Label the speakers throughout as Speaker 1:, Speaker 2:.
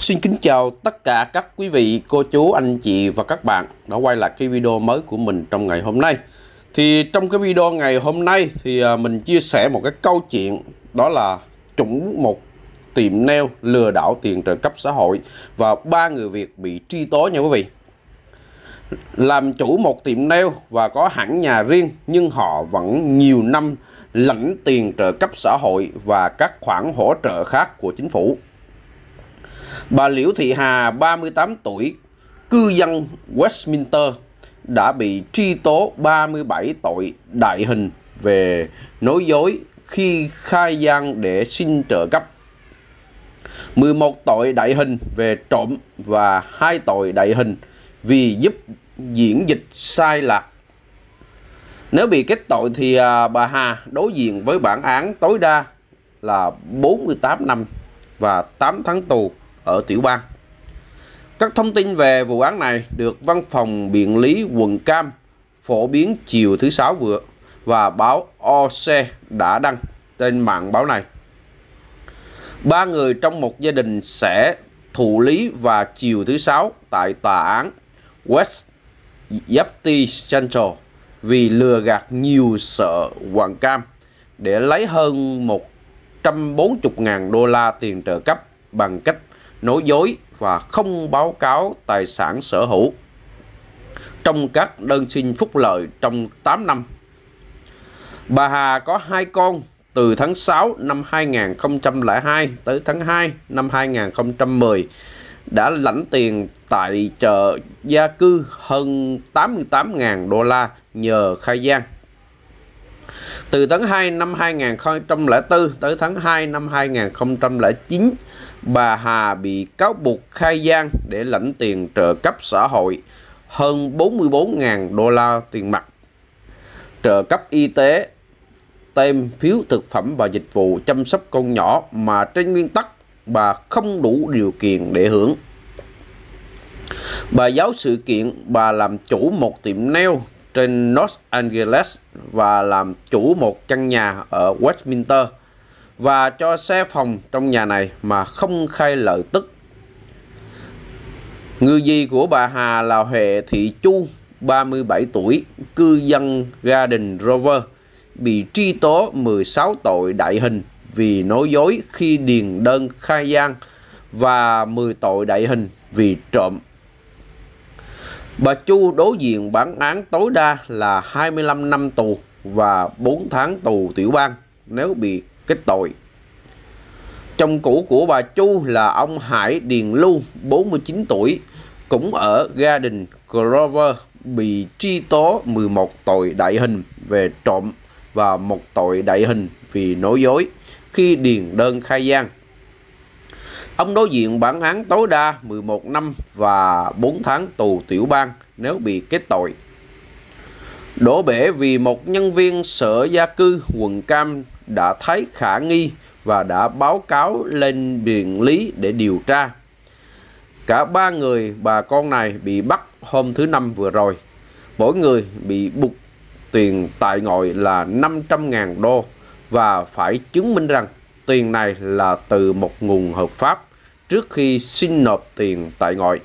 Speaker 1: Xin kính chào tất cả các quý vị, cô chú, anh chị và các bạn đã quay lại cái video mới của mình trong ngày hôm nay. Thì trong cái video ngày hôm nay thì mình chia sẻ một cái câu chuyện, đó là trúng một tiệm nail lừa đảo tiền trợ cấp xã hội và 3 người Việt bị truy tố nha quý vị. Làm chủ một tiệm nail và có hẳn nhà riêng nhưng họ vẫn nhiều năm lãnh tiền trợ cấp xã hội và các khoản hỗ trợ khác của chính phủ. Bà Liễu Thị Hà, 38 tuổi, cư dân Westminster, đã bị truy tố 37 tội đại hình về nói dối khi khai gian để xin trợ cấp, 11 tội đại hình về trộm và 2 tội đại hình vì giúp diễn dịch sai lạc. Nếu bị kết tội thì bà Hà đối diện với bản án tối đa là 48 năm và 8 tháng tù ở tiểu bang. Các thông tin về vụ án này được Văn phòng Biện lý quận Cam phổ biến chiều thứ Sáu vừa và báo OC đã đăng trên mạng báo này. 3 người trong một gia đình sẽ thụ lý vào chiều thứ Sáu tại tòa án West Ypsi Central vì lừa gạt nhiều sở quận Cam để lấy hơn 140.000 đô la tiền trợ cấp bằng cách nói dối và không báo cáo tài sản sở hữu trong các đơn xin phúc lợi trong 8 năm. Bà Hà có 2 con từ tháng 6 năm 2002 tới tháng 2 năm 2010, đã lãnh tiền tài trợ gia cư hơn 88.000 đô la nhờ khai gian. Từ tháng 2 năm 2004 tới tháng 2 năm 2009, bà Hà bị cáo buộc khai gian để lãnh tiền trợ cấp xã hội hơn 44.000 đô la tiền mặt, trợ cấp y tế, tem phiếu thực phẩm và dịch vụ chăm sóc con nhỏ mà trên nguyên tắc bà không đủ điều kiện để hưởng. Bà giấu sự kiện bà làm chủ một tiệm nail trên Los Angeles và làm chủ một căn nhà ở Westminster và cho xe phòng trong nhà này mà không khai lợi tức. Người dì của bà Hà là Huệ Thị Chu, 37 tuổi, cư dân Garden Rover, bị truy tố 16 tội đại hình vì nói dối khi điền đơn khai gian và 10 tội đại hình vì trộm. Bà Chu đối diện bản án tối đa là 25 năm tù và 4 tháng tù tiểu bang nếu bị kết tội. Chồng cũ của bà Chu là ông Hải Điền Lưu, 49 tuổi, cũng ở Garden Rover, bị truy tố 11 tội đại hình về trộm và 1 tội đại hình vì nói dối khi điền đơn khai gian. Ông đối diện bản án tối đa 11 năm và 4 tháng tù tiểu bang nếu bị kết tội. Đổ bể vì một nhân viên sở gia cư quận Cam đã thấy khả nghi và đã báo cáo lên Biện lý để điều tra. Cả 3 người bà con này bị bắt hôm thứ Năm vừa rồi. Mỗi người bị buộc tiền tại ngoại là 500.000 đô và phải chứng minh rằng tiền này là từ một nguồn hợp pháp trước khi xin nộp tiền tại ngoại.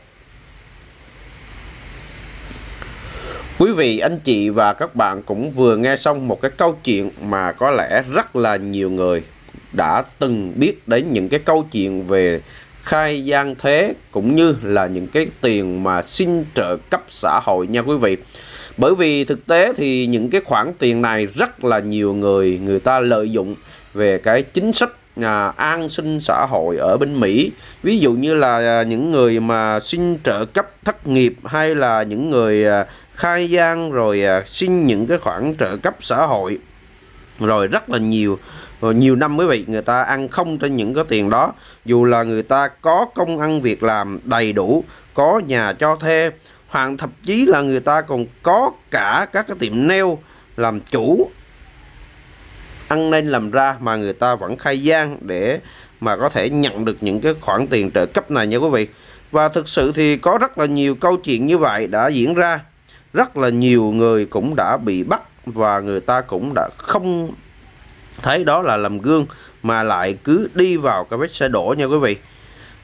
Speaker 1: Quý vị, anh chị và các bạn cũng vừa nghe xong một cái câu chuyện mà có lẽ rất là nhiều người đã từng biết đến những cái câu chuyện về khai gian thuế cũng như là những cái tiền mà xin trợ cấp xã hội nha quý vị. Bởi vì thực tế thì những cái khoản tiền này rất là nhiều người ta lợi dụng về cái chính sách an sinh xã hội ở bên Mỹ. Ví dụ như là những người mà xin trợ cấp thất nghiệp hay là những người khai gian rồi xin những cái khoản trợ cấp xã hội rồi rất là nhiều năm quý vị, người ta ăn không trên những cái tiền đó, dù là người ta có công ăn việc làm đầy đủ, có nhà cho thuê, hoặc thậm chí là người ta còn có cả các cái tiệm nail làm chủ ăn nên làm ra mà người ta vẫn khai gian để mà có thể nhận được những cái khoản tiền trợ cấp này nha quý vị. Và thực sự thì có rất là nhiều câu chuyện như vậy đã diễn ra, rất là nhiều người cũng đã bị bắt và người ta cũng đã không thấy đó là làm gương mà lại cứ đi vào cái vết xe đổ nha quý vị.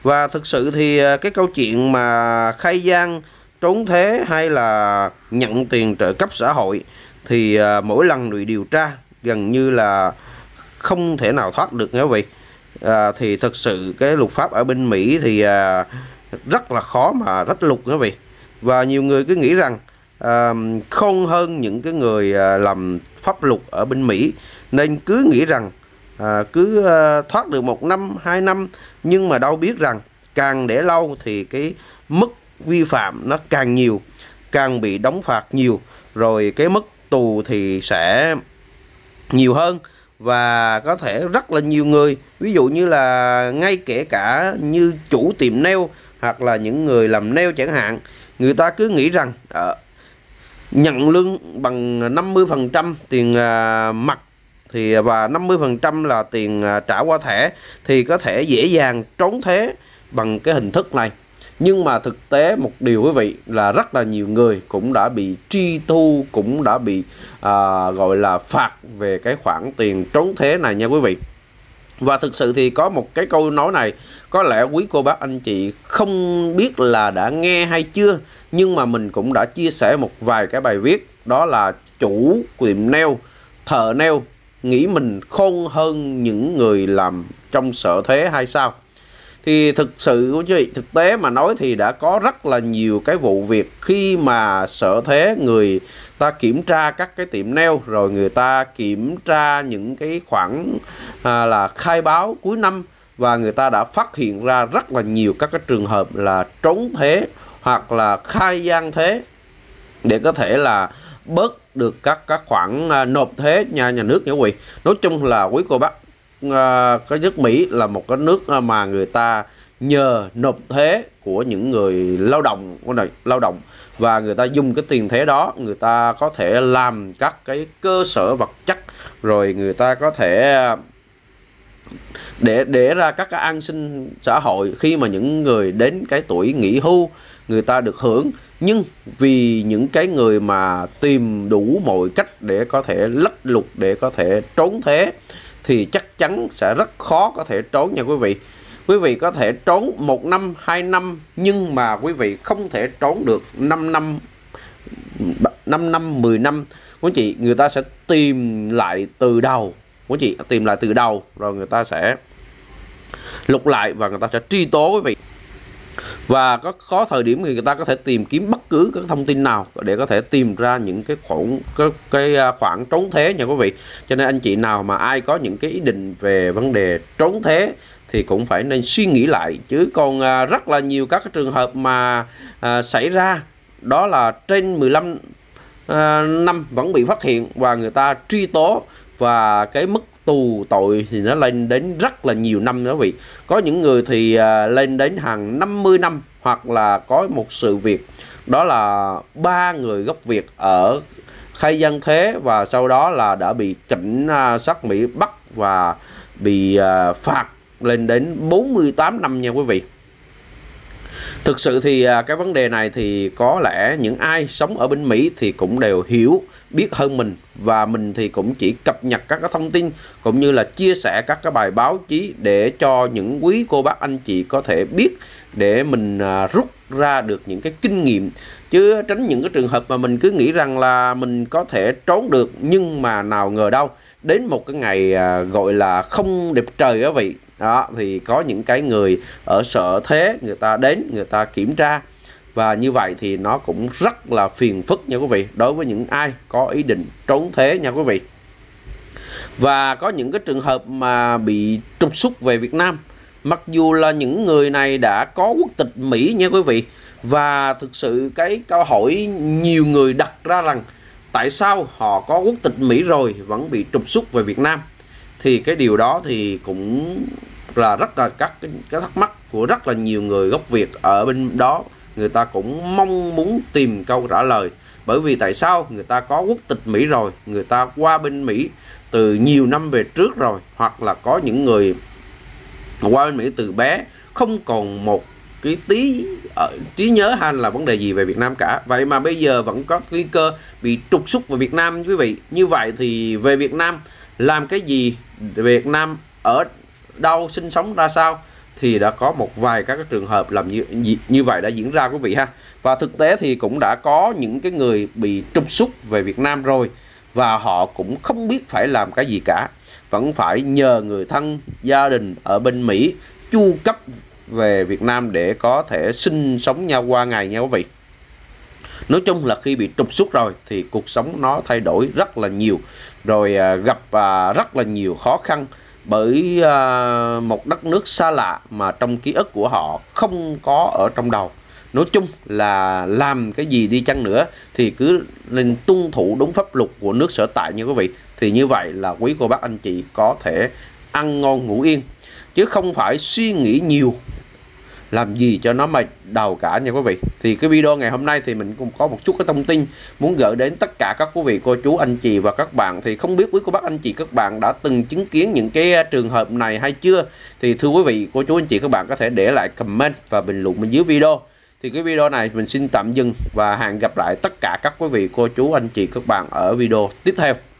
Speaker 1: Và thực sự thì cái câu chuyện mà khai gian, trốn thuế hay là nhận tiền trợ cấp xã hội thì mỗi lần bị điều tra gần như là không thể nào thoát được nha quý vị. Thì thực sự cái luật pháp ở bên Mỹ thì rất là khó mà rách luật quý vị. Và nhiều người cứ nghĩ rằng khôn hơn những cái người làm pháp luật ở bên Mỹ, nên cứ nghĩ rằng cứ thoát được 1 năm 2 năm, nhưng mà đâu biết rằng càng để lâu thì cái mức vi phạm nó càng nhiều, càng bị đóng phạt nhiều, rồi cái mức tù thì sẽ nhiều hơn. Và có thể rất là nhiều người, ví dụ như là ngay kể cả như chủ tiệm nail hoặc là những người làm nail chẳng hạn, người ta cứ nghĩ rằng nhận lương bằng 50% tiền mặt thì và 50% là tiền trả qua thẻ thì có thể dễ dàng trốn thuế bằng cái hình thức này. Nhưng mà thực tế một điều quý vị là rất là nhiều người cũng đã bị truy thu, cũng đã bị gọi là phạt về cái khoản tiền trốn thuế này nha quý vị. Và thực sự thì có một cái câu nói này, có lẽ quý cô bác anh chị không biết là đã nghe hay chưa, nhưng mà mình cũng đã chia sẻ một vài cái bài viết, đó là chủ tiệm nail, thợ nail nghĩ mình khôn hơn những người làm trong sở thuế hay sao. Thì thực sự thực tế mà nói thì đã có rất là nhiều cái vụ việc khi mà sở thuế người ta kiểm tra các cái tiệm nail, rồi người ta kiểm tra những cái khoản là khai báo cuối năm, và người ta đã phát hiện ra rất là nhiều các cái trường hợp là trốn thuế hoặc là khai gian thuế để có thể là bớt được các khoản nộp thuế nhà nước nha quý vị. Nói chung là quý cô bác, cái nước Mỹ là một cái nước mà người ta nhờ nộp thuế của những người lao động, và người ta dùng cái tiền thuế đó, người ta có thể làm các cái cơ sở vật chất, rồi người ta có thể để ra các cái an sinh xã hội khi mà những người đến cái tuổi nghỉ hưu người ta được hưởng. Nhưng vì những cái người mà tìm đủ mọi cách để có thể lách luật, để có thể trốn thuế thì chắc chắn sẽ rất khó có thể trốn nha quý vị. Quý vị có thể trốn 1 năm 2 năm, nhưng mà quý vị không thể trốn được 5 năm 10 năm. Quý chị, người ta sẽ tìm lại từ đầu, quý chị, tìm lại từ đầu, rồi người ta sẽ lục lại và người ta sẽ truy tố quý vị. Và có thời điểm thì người ta có thể tìm kiếm bất cứ các thông tin nào để có thể tìm ra những cái khoản trốn thuế nha quý vị. Cho nên anh chị nào mà ai có những cái ý định về vấn đề trốn thuế thì cũng phải nên suy nghĩ lại, chứ còn rất là nhiều các cái trường hợp mà xảy ra, đó là trên 15 năm vẫn bị phát hiện và người ta truy tố, và cái mức tù tội thì nó lên đến rất là nhiều năm nữa quý vị. Có những người thì lên đến hàng 50 năm, hoặc là có một sự việc đó là 3 người gốc Việt ở khai gian thuế và sau đó là đã bị cảnh sát Mỹ bắt và bị phạt lên đến 48 năm nha quý vị. Thực sự thì cái vấn đề này thì có lẽ những ai sống ở bên Mỹ thì cũng đều hiểu biết hơn mình, và mình thì cũng chỉ cập nhật các cái thông tin cũng như là chia sẻ các cái bài báo chí để cho những quý cô bác anh chị có thể biết, để mình rút ra được những cái kinh nghiệm, chứ tránh những cái trường hợp mà mình cứ nghĩ rằng là mình có thể trốn được, nhưng mà nào ngờ đâu đến một cái ngày gọi là không đẹp trời đó vị. Đó thì có những cái người ở sở thuế người ta đến, người ta kiểm tra, và như vậy thì nó cũng rất là phiền phức nha quý vị, đối với những ai có ý định trốn thuế nha quý vị. Và có những cái trường hợp mà bị trục xuất về Việt Nam, mặc dù là những người này đã có quốc tịch Mỹ nha quý vị. Và thực sự cái câu hỏi nhiều người đặt ra rằng tại sao họ có quốc tịch Mỹ rồi vẫn bị trục xuất về Việt Nam, thì cái điều đó thì cũng là rất là cái thắc mắc của rất là nhiều người gốc Việt ở bên đó. Người ta cũng mong muốn tìm câu trả lời, bởi vì tại sao người ta có quốc tịch Mỹ rồi, người ta qua bên Mỹ từ nhiều năm về trước rồi, hoặc là có những người qua bên Mỹ từ bé không còn một cái tí trí nhớ hay là vấn đề gì về Việt Nam cả, vậy mà bây giờ vẫn có nguy cơ bị trục xuất về Việt Nam quý vị. Như vậy thì về Việt Nam làm cái gì, về Việt Nam ở đâu, sinh sống ra sao, thì đã có một vài các cái trường hợp làm như vậy đã diễn ra quý vị ha. Và thực tế thì cũng đã có những cái người bị trục xuất về Việt Nam rồi, và họ cũng không biết phải làm cái gì cả, vẫn phải nhờ người thân gia đình ở bên Mỹ chu cấp về Việt Nam để có thể sinh sống nhau qua ngày nha quý vị. Nói chung là khi bị trục xuất rồi thì cuộc sống nó thay đổi rất là nhiều, rồi gặp rất là nhiều khó khăn, bởi một đất nước xa lạ mà trong ký ức của họ không có ở trong đầu. Nói chung là làm cái gì đi chăng nữa thì cứ nên tuân thủ đúng pháp luật của nước sở tại nha quý vị. Thì như vậy là quý cô bác anh chị có thể ăn ngon ngủ yên, chứ không phải suy nghĩ nhiều làm gì cho nó mệt đầu cả nha quý vị. Thì cái video ngày hôm nay thì mình cũng có một chút cái thông tin muốn gửi đến tất cả các quý vị cô chú anh chị và các bạn. Thì không biết quý cô bác anh chị các bạn đã từng chứng kiến những cái trường hợp này hay chưa, thì thưa quý vị cô chú anh chị các bạn có thể để lại comment và bình luận bên dưới video. Thì cái video này mình xin tạm dừng và hẹn gặp lại tất cả các quý vị cô chú anh chị các bạn ở video tiếp theo.